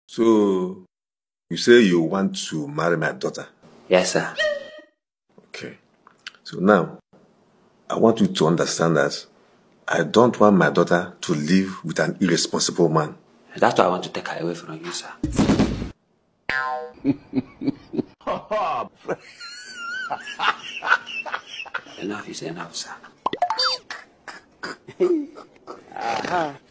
So, you say you want to marry my daughter? Yes, sir. Okay. So now, I want you to understand that I don't want my daughter to live with an irresponsible man. That's why I want to take her away from you, sir. Enough is enough, sir.